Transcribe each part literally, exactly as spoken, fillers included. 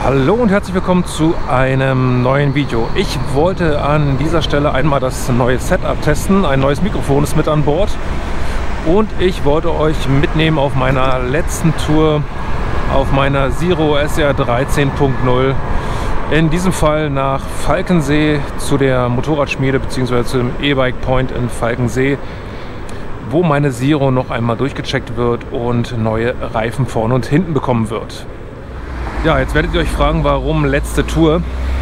Hallo und herzlich willkommen zu einem neuen Video. Ich wollte an dieser Stelle einmal das neue Setup testen. Ein neues Mikrofon ist mit an Bord. Und ich wollte euch mitnehmen auf meiner letzten Tour auf meiner Zero S R dreizehn Punkt null. In diesem Fall nach Falkensee zu der Motorradschmiede bzw. zu dem E-Bike Point in Falkensee, wo meine Zero noch einmal durchgecheckt wird und neue Reifen vorne und hinten bekommen wird. Ja, jetzt werdet ihr euch fragen, warum letzte Tour?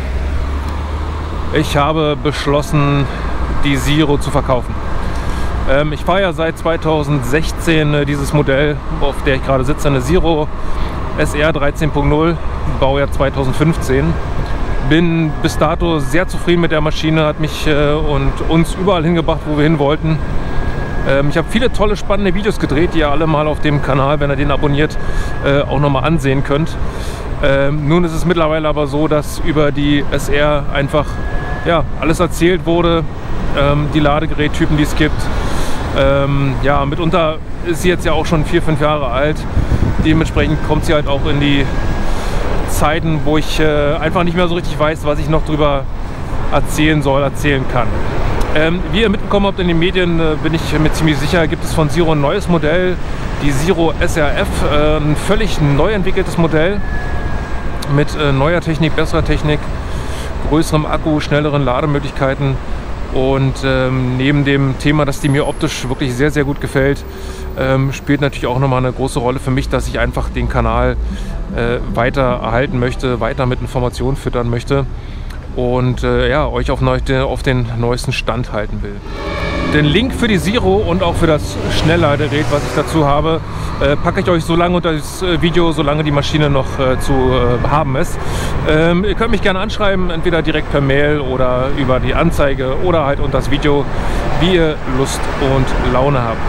Ich habe beschlossen, die Zero zu verkaufen. Ähm, ich fahre ja seit zweitausendsechzehn äh, dieses Modell, auf der ich gerade sitze, eine Zero S R dreizehn Punkt null, Baujahr zweitausendfünfzehn. Bin bis dato sehr zufrieden mit der Maschine, hat mich äh, und uns überall hingebracht, wo wir hin wollten. Ähm, ich habe viele tolle, spannende Videos gedreht, die ihr alle mal auf dem Kanal, wenn ihr den abonniert, äh, auch nochmal ansehen könnt. Ähm, nun ist es mittlerweile aber so, dass über die S R einfach ja, alles erzählt wurde, ähm, die Ladegerättypen, die es gibt. Ähm, ja, mitunter ist sie jetzt ja auch schon vier, fünf Jahre alt. Dementsprechend kommt sie halt auch in die Zeiten, wo ich äh, einfach nicht mehr so richtig weiß, was ich noch drüber erzählen soll, erzählen kann. Ähm, wie ihr mitbekommen habt in den Medien, äh, bin ich mir ziemlich sicher, gibt es von Zero ein neues Modell, die Zero S R F, äh, ein völlig neu entwickeltes Modell mit äh, neuer Technik, besserer Technik, größerem Akku, schnelleren Lademöglichkeiten und ähm, neben dem Thema, dass die mir optisch wirklich sehr, sehr gut gefällt, ähm, spielt natürlich auch nochmal eine große Rolle für mich, dass ich einfach den Kanal äh, weiter erhalten möchte, weiter mit Informationen füttern möchte und äh, ja, euch auf, neu, auf den neuesten Stand halten will. Den Link für die Zero und auch für das Schnellladegerät, was ich dazu habe, äh, packe ich euch so lange unter das Video, solange die Maschine noch äh, zu äh, haben ist. Ähm, ihr könnt mich gerne anschreiben, entweder direkt per Mail oder über die Anzeige oder halt unter das Video, wie ihr Lust und Laune habt.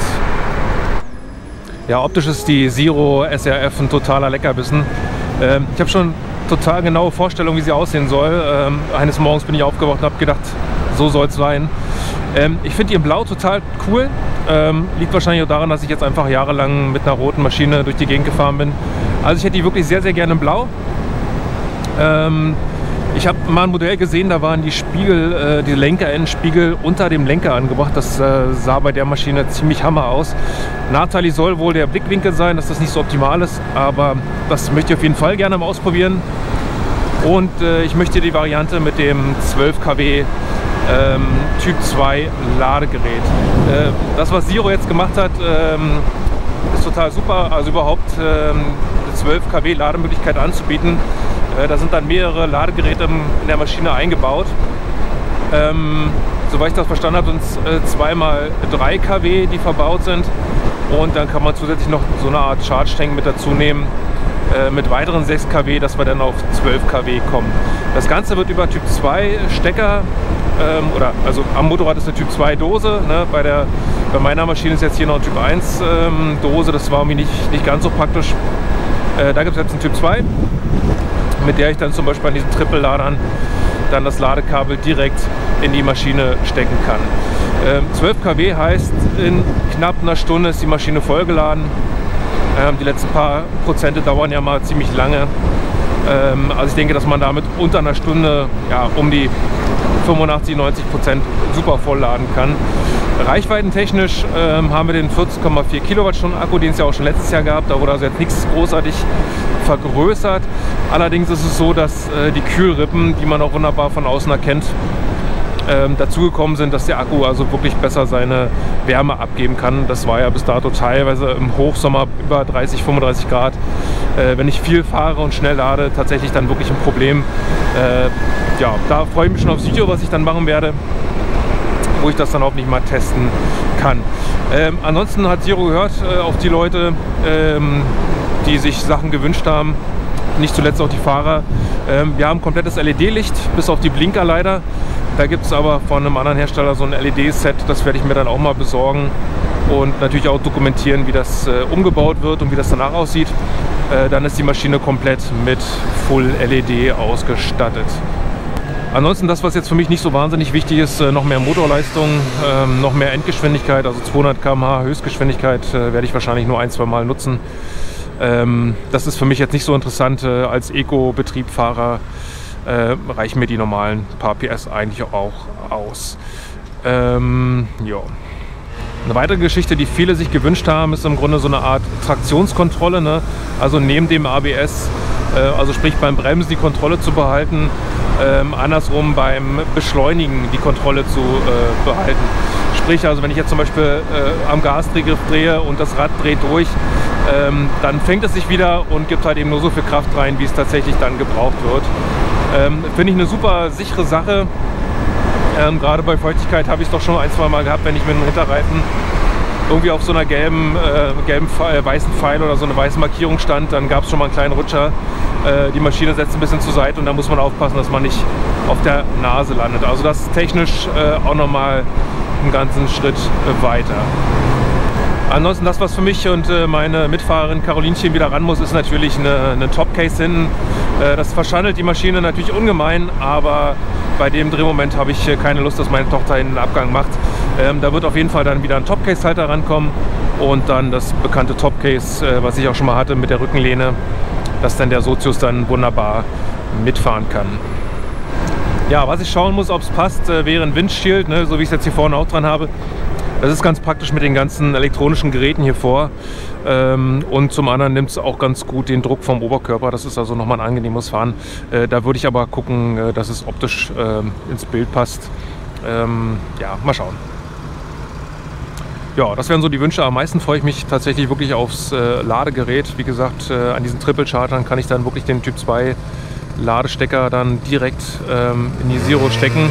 Ja, optisch ist die Zero S R F ein totaler Leckerbissen. Ähm, ich habe schon total genaue Vorstellung, wie sie aussehen soll. Ähm, eines Morgens bin ich aufgewacht und habe gedacht, so soll es sein. Ähm, ich finde die in Blau total cool. Ähm, liegt wahrscheinlich auch daran, dass ich jetzt einfach jahrelang mit einer roten Maschine durch die Gegend gefahren bin. Also ich hätte die wirklich sehr, sehr gerne in Blau. Ähm, ich habe mal ein Modell gesehen, da waren die Spiegel, äh, die Lenkerendspiegel unter dem Lenker angebracht. Das äh, sah bei der Maschine ziemlich hammer aus. Nachteilig soll wohl der Blickwinkel sein, dass das nicht so optimal ist, aber das möchte ich auf jeden Fall gerne mal ausprobieren. Und äh, ich möchte die Variante mit dem zwölf Kilowatt ähm, Typ zwei Ladegerät. Äh, das, was Zero jetzt gemacht hat, ähm, ist total super. Also überhaupt ähm, eine zwölf Kilowatt Lademöglichkeit anzubieten. Äh, da sind dann mehrere Ladegeräte in der Maschine eingebaut. Ähm, soweit ich das verstanden habe, sind es äh, zweimal drei Kilowatt, die verbaut sind. Und dann kann man zusätzlich noch so eine Art Charge Tank mit dazu nehmen. Äh, mit weiteren sechs Kilowatt, dass wir dann auf zwölf Kilowatt kommen. Das Ganze wird über Typ zwei Stecker, ähm, oder also am Motorrad ist eine Typ zwei Dose. Ne? Bei, der, bei meiner Maschine ist jetzt hier noch eine Typ eins ähm, Dose, das war mir nicht, nicht ganz so praktisch. Äh, da gibt es jetzt eine Typ zwei, mit der ich dann zum Beispiel an diesen Trippelladern dann das Ladekabel direkt in die Maschine stecken kann. Ähm, zwölf Kilowatt heißt, in knapp einer Stunde ist die Maschine vollgeladen. Ähm, die letzten paar Prozente dauern ja mal ziemlich lange. Ähm, also ich denke, dass man damit unter einer Stunde ja, um die fünfundachtzig, neunzig Prozent super vollladen kann. Reichweitentechnisch ähm, haben wir den vierzehn Komma vier Kilowattstunden Akku, den es ja auch schon letztes Jahr gab. Da wurde also jetzt nichts großartig vergrößert. Allerdings ist es so, dass äh, die Kühlrippen, die man auch wunderbar von außen erkennt, ähm, dazugekommen sind, dass der Akku also wirklich besser seine Wärme abgeben kann. Das war ja bis dato teilweise im Hochsommer über dreißig, fünfunddreißig Grad. Äh, wenn ich viel fahre und schnell lade, tatsächlich dann wirklich ein Problem. Äh, ja, da freue ich mich schon aufs Video, was ich dann machen werde, wo ich das dann hoffentlich mal testen kann. Ähm, ansonsten hat Zero gehört äh, auf die Leute, ähm, die sich Sachen gewünscht haben, nicht zuletzt auch die Fahrer. Ähm, wir haben komplettes L E D-Licht, bis auf die Blinker leider. Da gibt es aber von einem anderen Hersteller so ein L E D-Set, das werde ich mir dann auch mal besorgen und natürlich auch dokumentieren, wie das äh, umgebaut wird und wie das danach aussieht. Äh, dann ist die Maschine komplett mit Full L E D ausgestattet. Ansonsten das, was jetzt für mich nicht so wahnsinnig wichtig ist, noch mehr Motorleistung, ähm, noch mehr Endgeschwindigkeit, also zweihundert Kilometer pro Stunde Höchstgeschwindigkeit äh, werde ich wahrscheinlich nur ein, zwei Mal nutzen. Ähm, das ist für mich jetzt nicht so interessant. Äh, als Eco-Betriebfahrer äh, reichen mir die normalen paar P S eigentlich auch aus. Ähm, ja. Eine weitere Geschichte, die viele sich gewünscht haben, ist im Grunde so eine Art Traktionskontrolle, ne? Also neben dem A B S, äh, also sprich beim Bremsen die Kontrolle zu behalten, ähm, andersrum beim Beschleunigen die Kontrolle zu äh, behalten. Sprich, also wenn ich jetzt zum Beispiel äh, am Gasdrehgriff drehe und das Rad dreht durch, ähm, dann fängt es sich wieder und gibt halt eben nur so viel Kraft rein, wie es tatsächlich dann gebraucht wird. Ähm, Finde ich eine super sichere Sache. Ähm, gerade bei Feuchtigkeit habe ich es doch schon ein, zwei Mal gehabt, wenn ich mit dem Hinterreifen irgendwie auf so einer gelben, äh, gelben äh, weißen Pfeil oder so eine weiße Markierung stand, dann gab es schon mal einen kleinen Rutscher. Äh, die Maschine setzt ein bisschen zur Seite und da muss man aufpassen, dass man nicht auf der Nase landet. Also das ist technisch äh, auch nochmal einen ganzen Schritt äh, weiter. Ansonsten das, was für mich und äh, meine Mitfahrerin Carolinchen wieder ran muss, ist natürlich eine, eine Topcase hinten. Äh, das verschandelt die Maschine natürlich ungemein, aber bei dem Drehmoment habe ich äh, keine Lust, dass meine Tochter einen Abgang macht. Ähm, da wird auf jeden Fall dann wieder ein Topcase-Halter rankommen und dann das bekannte Topcase, äh, was ich auch schon mal hatte mit der Rückenlehne, dass dann der Sozius dann wunderbar mitfahren kann. Ja, was ich schauen muss, ob es passt, äh, wäre ein Windshield, ne, so wie ich es jetzt hier vorne auch dran habe. Das ist ganz praktisch mit den ganzen elektronischen Geräten hier vor. Ähm, und zum anderen nimmt es auch ganz gut den Druck vom Oberkörper. Das ist also nochmal ein angenehmes Fahren. Äh, da würde ich aber gucken, äh, dass es optisch äh, ins Bild passt. Ähm, ja, mal schauen. Ja, das wären so die Wünsche. Am meisten freue ich mich tatsächlich wirklich aufs äh, Ladegerät. Wie gesagt, äh, an diesen Triple-Chargern kann ich dann wirklich den Typ zwei Ladestecker dann direkt ähm, in die Zero stecken.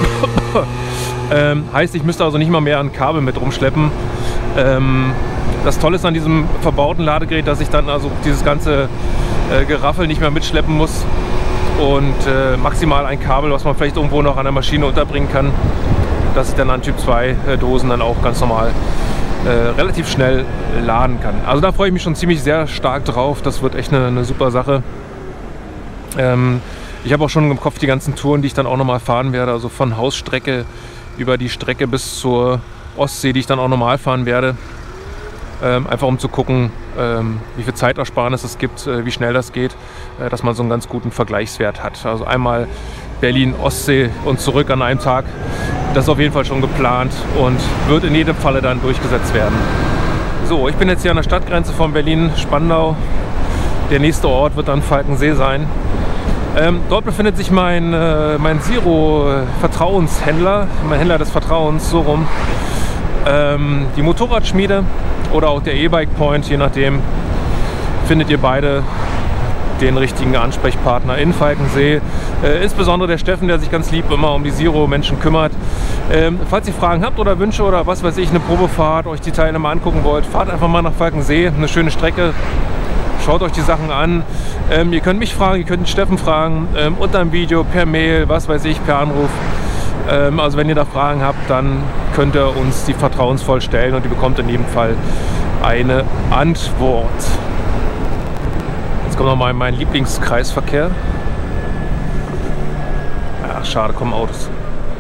Ähm, heißt, ich müsste also nicht mal mehr ein Kabel mit rumschleppen. Ähm, das Tolle ist an diesem verbauten Ladegerät, dass ich dann also dieses ganze äh, Geraffel nicht mehr mitschleppen muss und äh, maximal ein Kabel, was man vielleicht irgendwo noch an der Maschine unterbringen kann, dass ich dann an Typ zwei äh, Dosen dann auch ganz normal äh, relativ schnell laden kann. Also da freue ich mich schon ziemlich sehr stark drauf. Das wird echt eine, eine super Sache. Ähm, ich habe auch schon im Kopf die ganzen Touren, die ich dann auch nochmal fahren werde, also von Hausstrecke über die Strecke bis zur Ostsee, die ich dann auch normal fahren werde. Ähm, einfach um zu gucken, ähm, wie viel Zeitersparnis es gibt, äh, wie schnell das geht, äh, dass man so einen ganz guten Vergleichswert hat. Also einmal Berlin, Ostsee und zurück an einem Tag. Das ist auf jeden Fall schon geplant und wird in jedem Falle dann durchgesetzt werden. So, ich bin jetzt hier an der Stadtgrenze von Berlin-Spandau. Der nächste Ort wird dann Falkensee sein. Ähm, dort befindet sich mein, äh, mein Zero-Vertrauenshändler, mein Händler des Vertrauens, so rum. Ähm, die Motorradschmiede oder auch der E-Bike Point, je nachdem, findet ihr beide den richtigen Ansprechpartner in Falkensee. Äh, insbesondere der Steffen, der sich ganz lieb immer um die Zero-Menschen kümmert. Ähm, falls ihr Fragen habt oder Wünsche oder was weiß ich, eine Probefahrt, euch die Teile mal angucken wollt, fahrt einfach mal nach Falkensee, eine schöne Strecke. Schaut euch die Sachen an. Ähm, ihr könnt mich fragen, ihr könnt den Steffen fragen, ähm, unter dem Video, per Mail, was weiß ich, per Anruf. Ähm, also wenn ihr da Fragen habt, dann könnt ihr uns die vertrauensvoll stellen und ihr bekommt in jedem Fall eine Antwort. Jetzt kommt noch mal mein Lieblingskreisverkehr. Ach, schade, kommen Autos.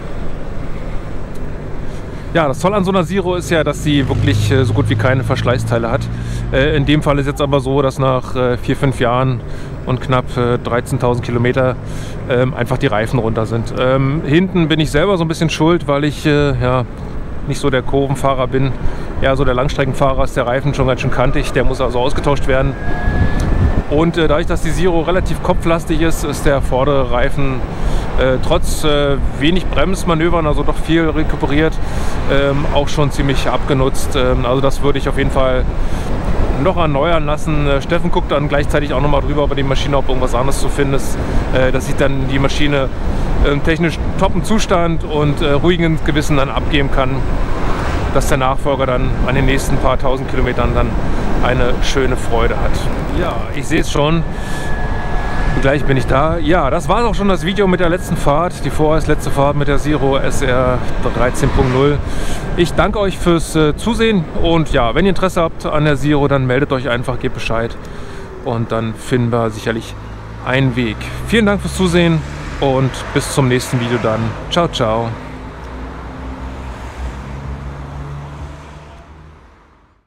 Ja, das Tolle an so einer Zero ist ja, dass sie wirklich äh, so gut wie keine Verschleißteile hat. Äh, in dem Fall ist jetzt aber so, dass nach äh, vier, fünf Jahren und knapp äh, dreizehntausend Kilometer ähm, einfach die Reifen runter sind. Ähm, hinten bin ich selber so ein bisschen schuld, weil ich äh, ja, nicht so der Kurvenfahrer bin. Ja, so der Langstreckenfahrer ist der Reifen schon ganz schön kantig, der muss also ausgetauscht werden. Und äh, dadurch, dass die Zero relativ kopflastig ist, ist der vordere Reifen äh, trotz äh, wenig Bremsmanövern, also doch viel rekuperiert, ähm, auch schon ziemlich abgenutzt. Ähm, also das würde ich auf jeden Fall noch erneuern lassen. Äh, Steffen guckt dann gleichzeitig auch nochmal drüber bei der Maschine, ob irgendwas anderes zu finden ist, äh, dass ich dann die Maschine äh, technisch toppen Zustand und äh, ruhigen Gewissen dann abgeben kann, dass der Nachfolger dann an den nächsten paar tausend Kilometern dann eine schöne Freude hat. Ja, ich sehe es schon. Gleich bin ich da. Ja, das war auch schon das Video mit der letzten Fahrt. Die vorerst letzte Fahrt mit der Zero S R dreizehn Punkt null. Ich danke euch fürs äh, Zusehen. Und ja, wenn ihr Interesse habt an der Zero, dann meldet euch einfach, gebt Bescheid. Und dann finden wir sicherlich einen Weg. Vielen Dank fürs Zusehen und bis zum nächsten Video dann. Ciao, ciao.